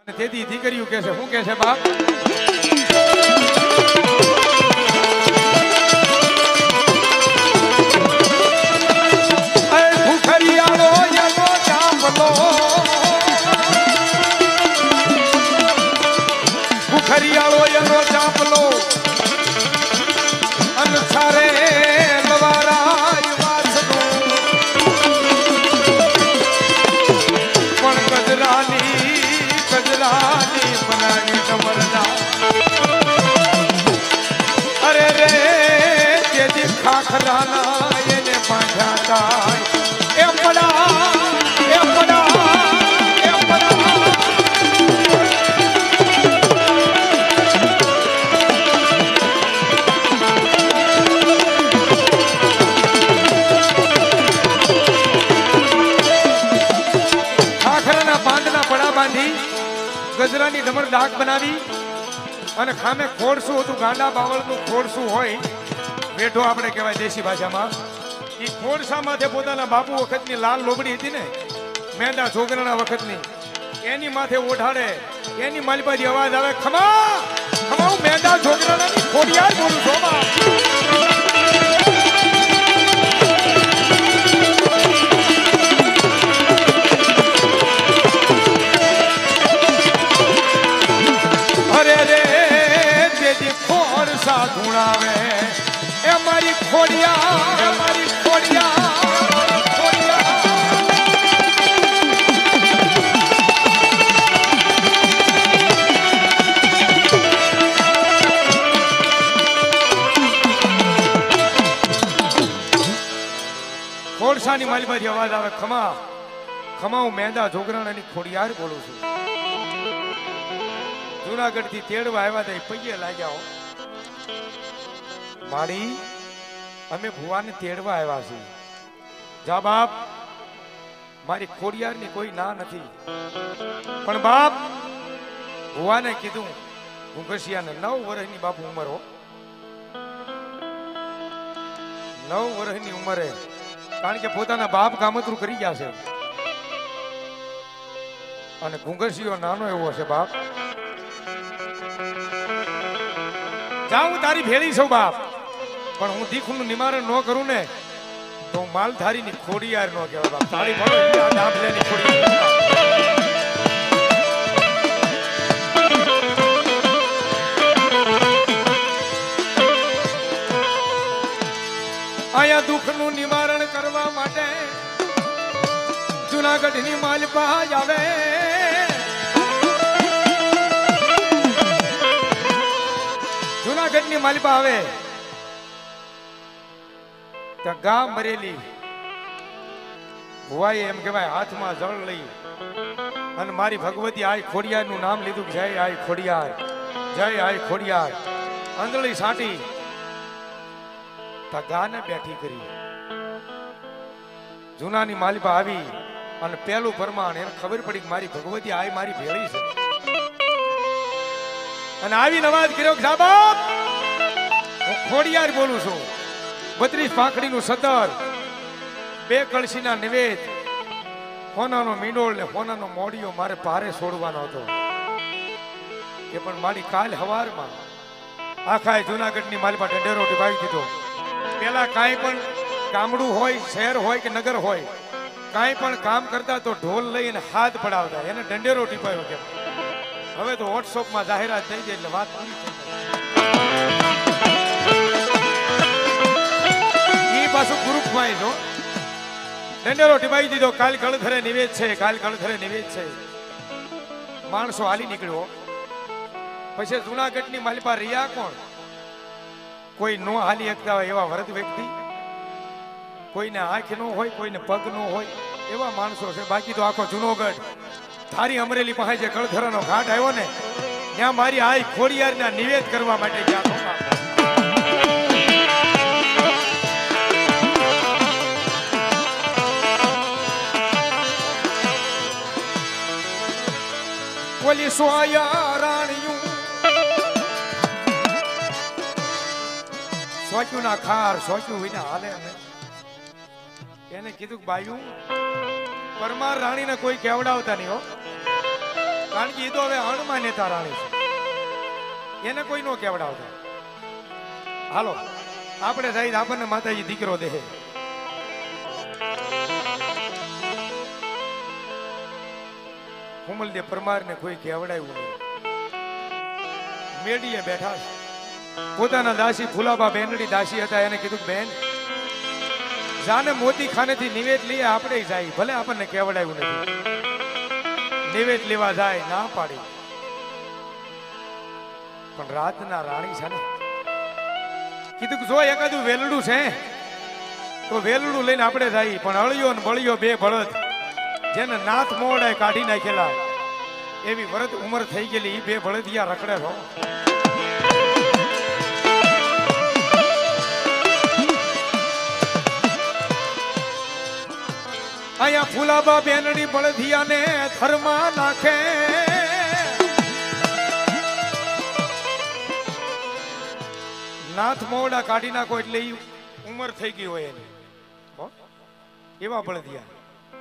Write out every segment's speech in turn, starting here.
તેથી દીકરીઓ કે છે શું કે છે બાપ ભૂખરિયાળો એનો ચાંપલો ભૂખરિયાળો એનો ચાંપલો અનસારે લવારાય વાસનો પણ કજરાની મનાની કમરના અરે રે તેથી ખાખરાના એને પાંઠા થાય એ પડા ગજરાની ડમર ડાક બનાવી અને ખામે ખોડસું હતું ગાંડા બાવળનું ખોડસું હોય વેઢો આપણે કહેવાય દેશી ભાષામાં એ ખોડસામાંથી પોતાના બાપુ વખતની લાલ લોબડી હતી ને મેંદા છોકરાના વખતની એની માથે ઓઢાડે એની માલપાથી અવાજ આવે ખમા મેંદા છોકરાની ખોડિયાર બોલું છો ધૂણાવે એ મારી ખોડિયા ખોડસાની માલમાંથી અવાજ આવે ખમા હું મેંદા જોગરાણાની ખોડિયાર બોલું છું. જુનાગઢ થી તેડવા આવ્યા હતા પૈયે લાગ્યા માડી અમે ભુવાને તેડવા આવ્યા છીએ. જા બાપ મારી ખોડિયારની કોઈ ના નથી પણ બાપ ભુવાને કીધું ઘુંઘસિયાને 9 વર્ષની બાપુ ઉંમર હો 9 વર્ષની ઉંમરે કારણ કે પોતાના બાપ કામતરું કરી ગયા છે અને ઘુંઘસિયો નાનો એવો છે બાપ જાઉં તારી ભેળી છું બાપ પણ હું દીખનું નિવારણ ન કરું ને તો માલધારીની ખોડિયાર નો કહેવાય બાપ તારી ભણો દાંભલેની ખોડિયાર આયા દુઃખનું નિવારણ કરવા માટે જુનાગઢની માલપા આવે જુનાગઢની માલપા આવે ત્યાં ગા મરેલી ભુવાએ એમ કહેવાય હાથમાં જળ લઈ અને મારી ભગવતી આય ખોડિયાર નું નામ લીધું જય આય ખોડિયાર આંધળી સાટી ત્યાં ગાને બેઠી કરી. જૂનાની માલિપા આવી અને પેલું પરમાણ એને ખબર પડી કે મારી ભગવતી આય મારી ભેળી છે અને આવી અવાજ કર્યો કે સાબાપ હું ખોડિયાર બોલું છું. 32 પાંખડીનું સદર 2 કળશીના નિવેદ હોનાનો મીંડોળ ને હોનાનો મોડિયો મારે પારે છોડવાનો હતો કે પણ મારી કાલ હવારમાં આખા જુનાગઢની માલિપા ઢંઢેરો ટીપાવી દીધો. પેલા કાંઈ પણ ગામડું હોય શહેર હોય કે નગર હોય કાંઈ પણ કામ કરતા તો ઢોલ લઈને હાથ પડાવતા એને ઢંઢેરો ટીપાયો કેમ. હવે તો વોટ્સઅપમાં જાહેરાત થઈ જાય એટલે વાત પૂરી થઈ જાય. એ પાછું ગ્રુપમાં જો ઢંઢેરો ટીપાવી દીધો. કાલ કળધરે નિવેદ છે માણસો હાલી નીકળ્યો. પછી જુનાગઢની માલિપા રહ્યા કોણ? કોઈ નો હાલી શકતા હોય એવા વૃદ્ધ વ્યક્તિ, કોઈને આંખ નો હોય, કોઈને પગ નો હોય એવા માણસો છે. બાકી તો આખો જુનાગઢ ધારી અમરેલી પાસે જે કળધરાનો ઘાટ આવ્યો ને ત્યાં મારી આઈ ખોડિયારના નિવેદ કરવા માટે ગયા. ઓલી સોયા રાણિયું સોચ્યું ના ખાર સોચ્યું વિના હાલે અમે એને કીધું કે બાયું પરમાર રાણીને કોઈ કેવડાવતા નહીં હો, કારણ કે એ તો હવે અણમાન્યતા રાણી છે, એને કોઈ નો કેવડાવતા. હાલો આપણે જઈ આપણને માતાજી દીકરો દે. હુમલદે પરમાર ને કોઈ કેવડાવ્યું નહીં. મેડીએ બેઠા છે, પોતાના દાસી ફુલાબા બેનડી દાસી હતા, એને કીધું બેન જાને મોતી ખાનેથી નિવેદ લઈએ આપણે જાય, ભલે આપણને કેવડાવ્યું નથી. નિવેદ લેવા જાય, ના પાડી. પણ રાતના રાણી છે ને, કીધું જો એકાદું વેલડું છે તો વેલડું લઈને આપણે જાય. પણ અળિયો ને બળિયો બે બળદ જેને નાથ મોડાય કાઢી નાખેલા, એવી વરદ ઉંમર થઈ ગયેલી એ બે બળદિયા રખડે છો. અહીંયા ફુલાબા બેનડી બળદિયાને થરમાં નાખે. નાથ મોડા કાઢી નાખો એટલે એ ઉંમર થઈ ગઈ હોય એની, એવા બળદિયા.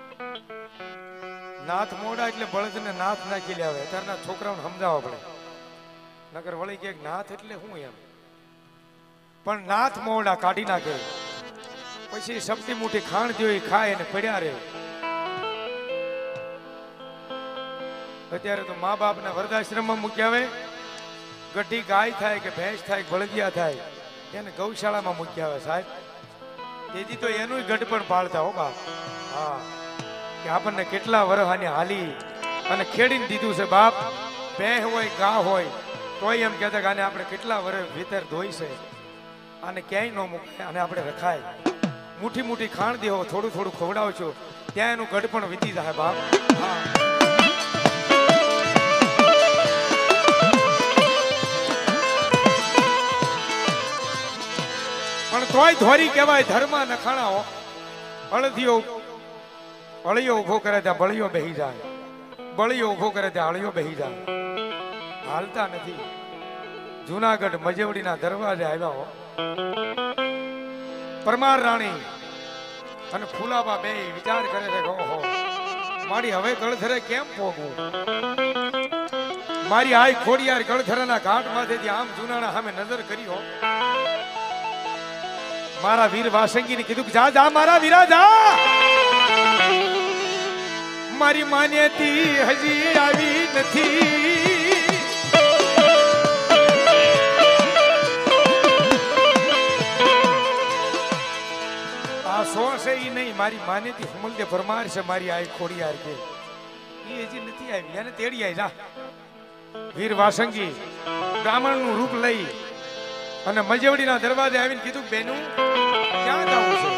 નાથ મોડા એટલે બળદને નાથ નાખી લાવે. અત્યારના છોકરાઓને સમજાવવા પડે, નકર વળી કે નાથ એટલે શું એમ. પણ નાથ મોડા કાઢી નાખે પછી સપટી મુઠી ખાણ જોઈ ખાય અને પડ્યા રહે. અત્યારે તો મા બાપ ને વૃદ્ધાશ્રમમાં મૂક્યા આવે, ગઢી ગાય થાય કે ભેંસ થાય કે બળદિયા થાય એને ગૌશાળામાં મૂક્યા આવે સાહેબ. તેથી તો એનું ગઢ પણ પાળતા હો બાપ. હા, કે આપણને કેટલા વરહાની હાલી અને ખેડીને દીધું છે બાપ. ભેંસ હોય ગા હોય તોય એમ કહેતા કે આને આપણે કેટલા વર્ષ ભીતર ધોઈ છે, આને ક્યાંય ન મૂકે, અને આપણે રખાય. મુઠ્ઠી મુઠ્ઠી ખાણ દેવો, થોડું થોડું ખવડાવશો, ત્યાં એનું ગઢ પણ વીતી જાય બાપ. હા, પણ તોય ધોરી કહેવાય. ધર્મા નખાણા અળધિયો અળિયો ઉભો કરે ત્યાં બળિયો બેહી જાય, બળિયો ઉભો કરે ત્યાં અળિયો બેહી જાય. હાલતા નથી. જુનાગઢ મજેવડીના દરવાજે આવ્યા હો પરમાર રાણી અને ફુલાબા બે વિચાર કરે છે કે ઓહો મારી હવે ગળધરે કેમ પોગવું. મારી આય ખોડિયાર ગળધરાના ઘાટ માંથી આમ જુનાણા સામે નજર કરી હો. મારા વીર વાસંગીને કીધું કે જા જા મારા વીરા જા, મારી માન્યતી હજી આવી નથી. આ સો છે ઈ નહીં, મારી માન્યતી હુમલદે પરમાર છે, મારી આય ખોડિયાર કે ઈ હજી નથી આવી, એને તેડી આવી જા. વીર વાસંગી બ્રાહ્મણ નું રૂપ લઈ અને મજેવડીના દરવાજે આવીને કીધું બેનું ક્યાં જવું છે?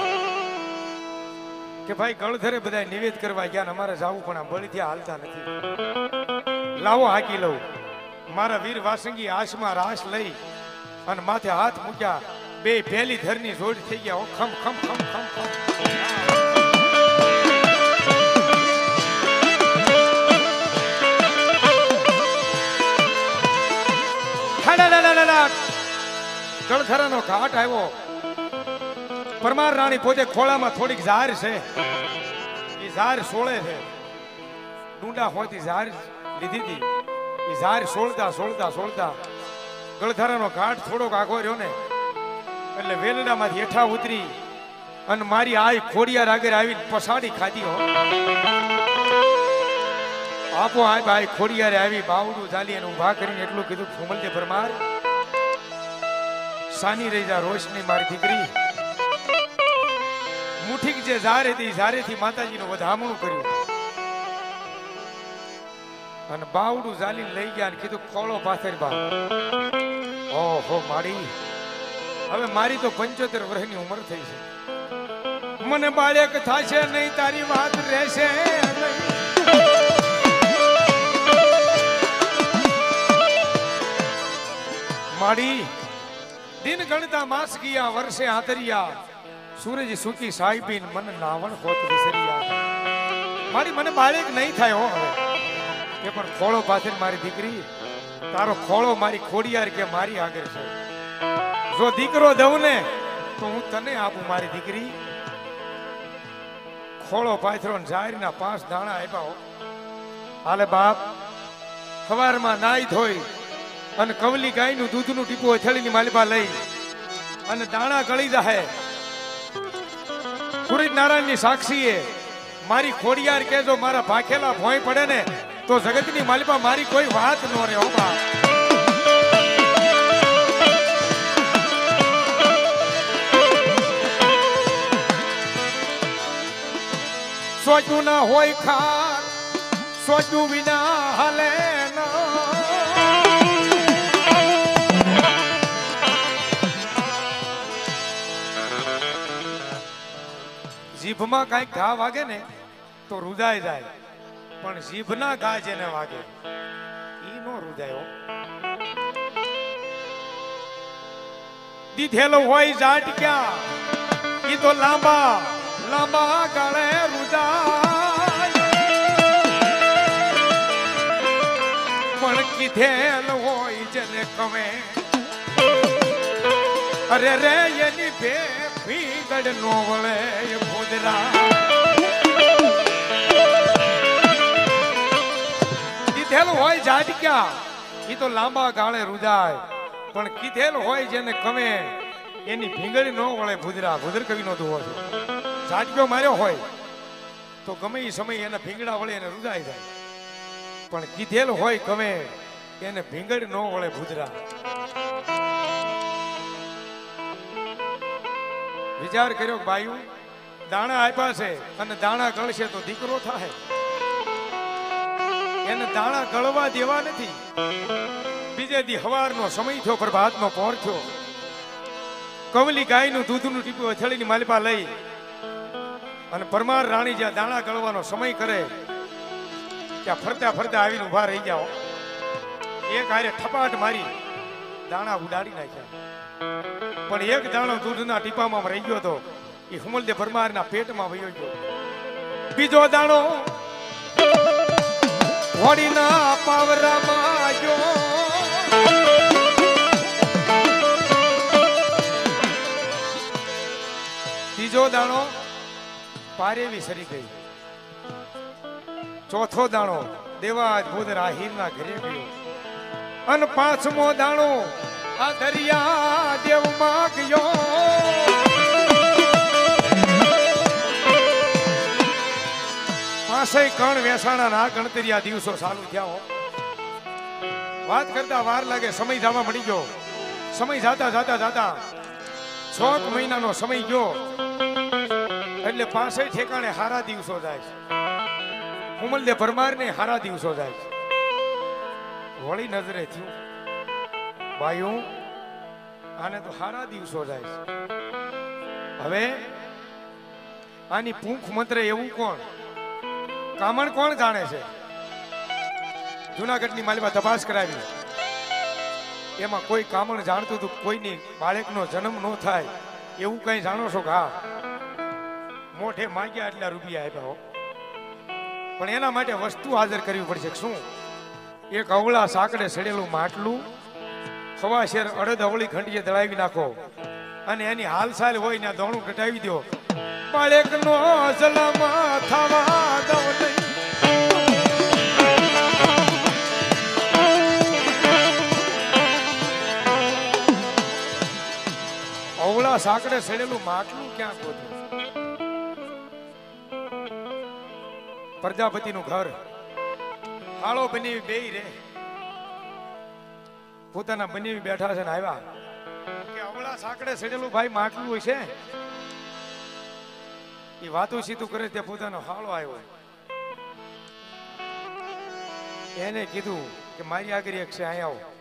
કે ભાઈ ગળધરે બધા નિવેદ કરવા ગયા, અમારે જવું પણ આ બળીથી હાલતા નથી. લાવો હાકી લઉં. મારા વીર વાસંગી આશમાં રાસ લઈ અને માથે હાથ મૂક્યા, બે પહેલી ધરની જોડ થઈ ગયા. ખમ ખમ ખમ ખમ ખમ. ગળધરાનો ઘાટ આવ્યો. પરમાર રાણી પોતે ખોળામાં થોડીક ઝાર છે, એ ઝાર સોળે છે. ડુંડા હોતી ઝાર લીધી હતી, એ ઝાર સોળતા સોળતા સોળતા ગળધરાનો ઘાટ થોડોક આખો રહ્યો ને એટલે વેલડામાંથી હેઠા ઉતરી અને મારી આય ખોડિયાર આગળ આવીને પસાડી ખાધી હો. આપો આ ભાઈ ખોડિયારે આવી બાવડું ચાલી અને ઉભા કરીને એટલું કીધું હુમલદે પરમાર સાની રહી જા રોશની મારી દીકરી. મુઠીક જે ઝારે હતી ઝારેથી માતાજીનું વધામણું કર્યું અને બાવડું ચાલીને લઈ ગયા અને કીધું ખોળો પાથર બા. ઓહો મારી, હવે મારી તો 75 વર્ષની ઉંમર થઈ છે, મને બાળક થાશે નહીં, તારી વાત રહેશે નહીં. માડી દિન ગણતા માસ ગયા, વર્ષે આતરિયા, સૂરજ સુકી સાહેબીન મન નાવણ હોત વિસરિયા. મારી મને બાળક નહીં થાય હો હવે, કે પણ ખોળો પાથર મારી દીકરી, તારો ખોળો મારી ખોડિયાર કે મારી આગળ છે. જો દીકરો દઉં ને તો હું તને આપું મારી દીકરી. ખોળો પાથરો જાહેરના 5 દાણા આપ્યા હો. હાલે બાપ સવારમાં નાઈ ધોઈ અને કવલી ગાયનું દૂધનું ટીપું હથેળીની માલિપા લઈ અને દાણા ગળી જાય. પુરીત નારાયણની સાક્ષીએ મારી ખોડિયાર કે જો મારા ભાખેલા ભોંય પડે ને તો જગતની માલિપા મારી કોઈ વાત ન રહે. હો બા સોચું ના હોય ખાર સોચું વિના હાલે જીભમાં કઈક ઘા વાગે ને તો રૂદાય જાય, પણ જીભના ઘા જેને વાગે ઈ નો રૂદાયો. દીધેલો હોય જાટ ક્યાં ઈ તો લાંબા લાંબા ગાળે રૂદાય, પણ કીધેલ હોય જેને કમે અરે રે એની ભે ભીગડ નો વળે ભોદરા. કીધેલ હોય જાટક્યા ઈ તો લાંબા ગાળે રૂજાય, પણ કીધેલ હોય જેને કમે એની ભીંગડી નો વળે ભૂદરા. ભૂદર કવિ નો દુહો છે. જાટક્યો માર્યો હોય તો ગમે એ સમય એના ભીંગડા વળે એને રૂજાઈ જાય, પણ કીધેલ હોય ગમે એને ભીંગડ નો વળે ભૂદરા. વિચાર કર્યો બાયું દાણા આપ્યા છે અને દાણા ગળશે તો દીકરો થાય, એને દાણા ગળવા દેવા નથી. બીજે દી હવારનો સમય થયો, પ્રભાતનો પહોર થયો. કવલી ગાયનું દૂધનું ટીપું હથેળીની માલિપા લઈ અને પરમાર રાણી જ્યાં દાણા ગળવાનો સમય કરે ત્યાં ફરતા ફરતા આવીને ઉભા રહી જાઓ. એક હારે ઠપાટ મારી દાણા ઉડાડી નાખ્યા, પણ એક દાણો દૂધના ટીપામાં રહી ગયો તો એ હુમલદે પરમારના પેટમાં વયો ગયો. બીજો દાણો હોડીના પાવરામાં ગયો. ત્રીજો દાણો પારેવી સરી ગઈ. ચોથો દાણો દેવાજ ભૂદર આહીરના ઘરે ગયો. અને પાંચમો દાણો આ દરિયા દેવમાં ગયો. પાંચેય કણ વેસાણા ના ગણતરીયા દિવસો ચાલુ થયા. વાત કરતા વાર લાગે, સમય જવા મળી ગયો. સમય જાતા જાતા જાતા 6 મહિનાનો સમય ગયો એટલે પાંચેય ઠેકાણે હારા દિવસો જાય છે. હુમલદે પરમારને હારા દિવસો જાય છે. વળી નજરે થયું બાયું આને તો હારા દિવસો જાય છે. હવે આની પૂંખ મંત્ર એવું કોણ, કામણ કોણ જાણે છે? જુનાગઢની માલિમાં તપાસ કરાવી, એમાં કોઈ કામણ જાણતું હતું કોઈની બાળકનો જન્મ ન થાય એવું કઈ જાણો છો? હા, મોઢે માંગ્યા એટલા રૂપિયા આપ્યા. પણ એના માટે વસ્તુ હાજર કરવી પડશે. શું? એક અવળા સાંકડે સડેલું માટલું, ખવા શેર અડદ અવળી ખંડીએ દળાવી નાખો અને એની હાલસાલ હોય ને દોણું કટાવી દો. બાળકનો જન્મ થવા દો નહીં. અવળા સાંકડે સડેલું માટલું ક્યાં ગોતું? પ્રજાપતિનું ઘર હાળો બનેવી બેય રે પોતાના બનેવી બેઠા છે ને આવ્યા કે અવળા સાંકડે સડેલું ભાઈ માટલું હોય છે. એ વાતું સીતું કરે તે પોતાનો હાળો આવ્યો. એને કીધું કે મારી આગળ એક છે અહીંયા આવો.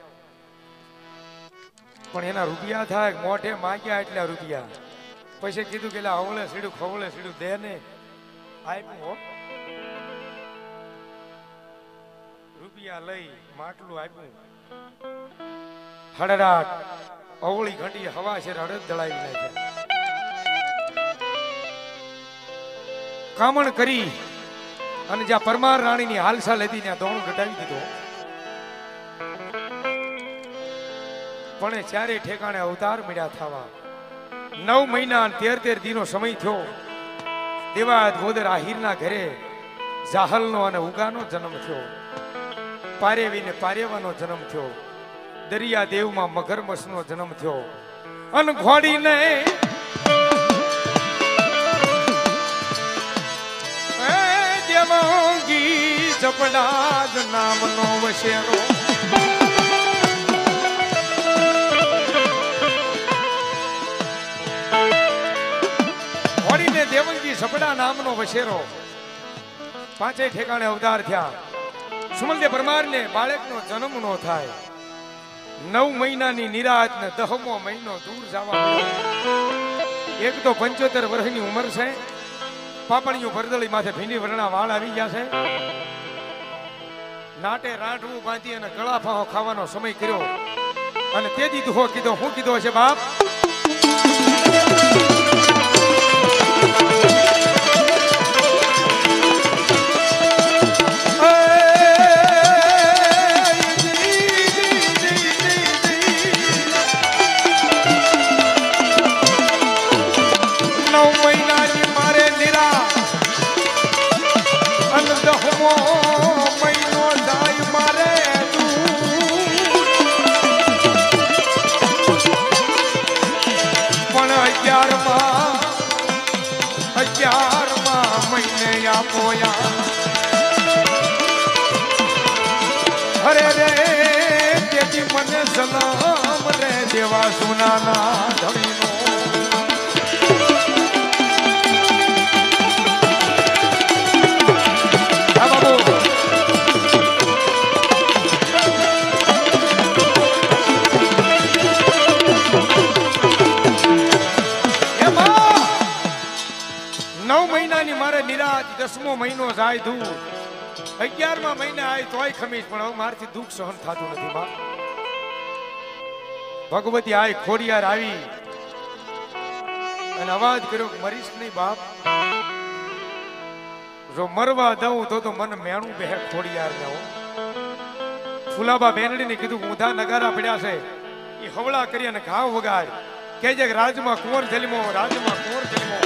પણ એના રૂપિયા થાય, મોઢે માંગ્યા એટલા રૂપિયા. પછી કીધું કે અવળે સીડું ખવળે સીડું દે ને આપ્યું. હો રૂપિયા લઈ માટલું આપ્યું. હડડાટ અવળી ઘંટી હવા છે હળદ દળાવી નાખ્યા. કામણ કરી અને જ્યાં પરમાર રાણીની હાલસાલ હતી ત્યાં દોણું ઘટાવી દીધો. પણ ચારે ઠેકાણે અવતાર મળ્યા થવા. 9 મહિના 13 દિનો સમય થયો. દેવાદ ગોદર આહીરના ઘરે જાહલનો અને ઉગાનો જન્મ થયો. પારેવીને પારેવાનો જન્મ થયો, દરિયા દેવમાં મગરમચ્છનો જન્મ થયો, અને ઘોડીને દેવાંગી જપડા જ નામનો વસેરો. ઘોડીને દેવાંગી જપડા નામનો વસેરો. પાંચેય ઠેકાણે અવતાર થયા. સુમલદેવ પરમારને બાળકનો જન્મ નો થાય. 9 મહિનાની નિરાત ને 10મો મહિનો દૂર જવા એક તો 75 વર્ષની ઉંમર છે. પાપણીઓ ભરદળી માથે ભીંડી વર્ણા વાળ આવી ગયા છે. નાટે રાંઢવું બાંધી અને ગળા ફાંહો ખાવાનો સમય કર્યો, અને તે દી દુહો કીધો. હું કીધો છે બાપ? અરે રે તેથી મને સલામ રે દેવા સુનાના ધણીનો. હા બાબુ. એમાં 9 મહિનાની મારે નિરાજ, 10મો મહિનો જાય દૂર, 11મા મહિને આય તોય ખમીજ, પણ હવે મારથી દુઃખ સહન થતું નથી. માં ભગવતી આય ખોડિયાર આવી અને અવાજ કર્યો કે મરીશ નહીં બાપ, જો મરવા દઉં તો મને મેણું બે ખોડિયાર ને. ફુલાબા બેનડીને કીધું ઊંધા નગારા પડ્યા છે, એ હવળા કરી અને ઘાવ વગાડ, કહેજે કે રાજમાં કુંવર જન્મો, રાજમાં કુંવર જન્મો.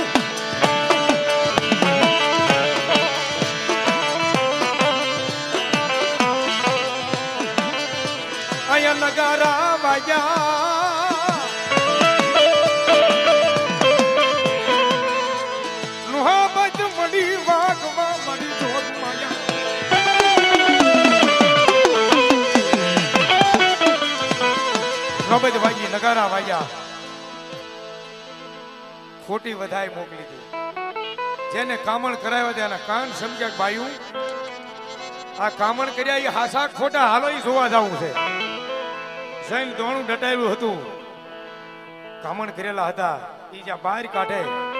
અહીંયા નગારા વાગ્યા, લુહાબજ મળી વાગવા મળી જોગ માયા. નબજ વાગી, નગારા વાગ્યા. ખોટી વધાય મોકલી હતી. જેને કામણ કરાવ્યા તેના કાન સમજ્યા બાયું આ કામણ કર્યા એ હાસા ખોટા હાલો એ જોવા જવું છે. સૈન દોણું ડટાયેલું હતું, કામણ કરેલા હતા, એ જ્યાં બહાર કાઢે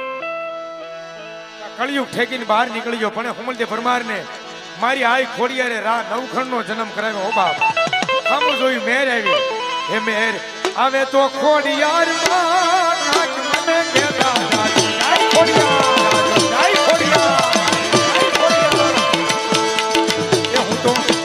કળિયુગ ઠેકીને બહાર નીકળી ગયો. પણ હુમલદેવ પરમારને મારી આઈ ખોડિયારે નવખંડનો જન્મ કરાવ્યો. ઓ બાપ, સામું જોયું મેર આવી. હે મેર આવે તો ખોડિયાર હું તો